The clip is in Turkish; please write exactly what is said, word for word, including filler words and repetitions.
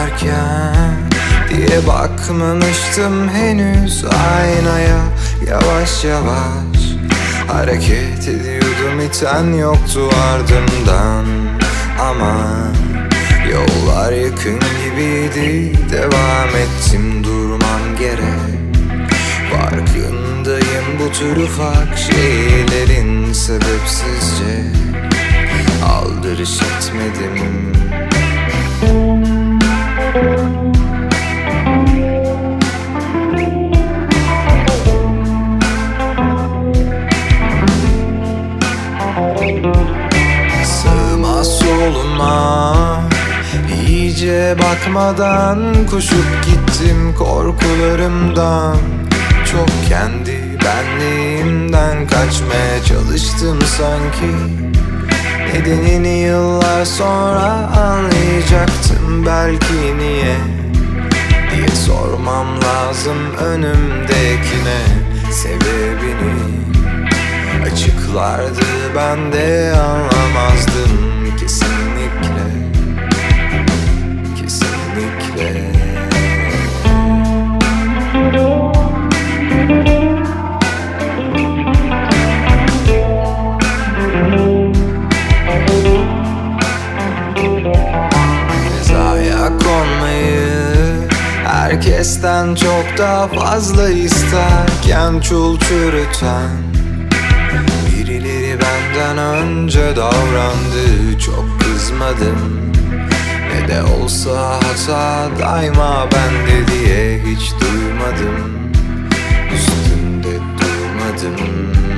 çıkarken diye bakmamıştım henüz aynaya. Yavaş yavaş hareket ediyordum, iten yoktu ardımdan. Ama yollar yakın gibiydi, devam ettim, durmam gerek. Farkındayım bu tür ufak şeylerin sebepsizce aldırış etmedim. Sığmaz soluma iyice bakmadan koşup gittim korkularımdan. Çok kendi benliğimden kaçmaya çalıştım sanki. Nedenini yıllar sonra anlayacaktım belki. Niye diye sormam lazım önümdekine. Sebebini açıklardı, ben de anlamazdım. Kesinlikle, kesinlikle. Hizaya konmayı herkesten çok daha fazla isterken çul çürüten birileri benden önce davrandı. Çok kızmadım, ne de olsa hata daima bende diye hiç duymadım. Üstünde durmadım.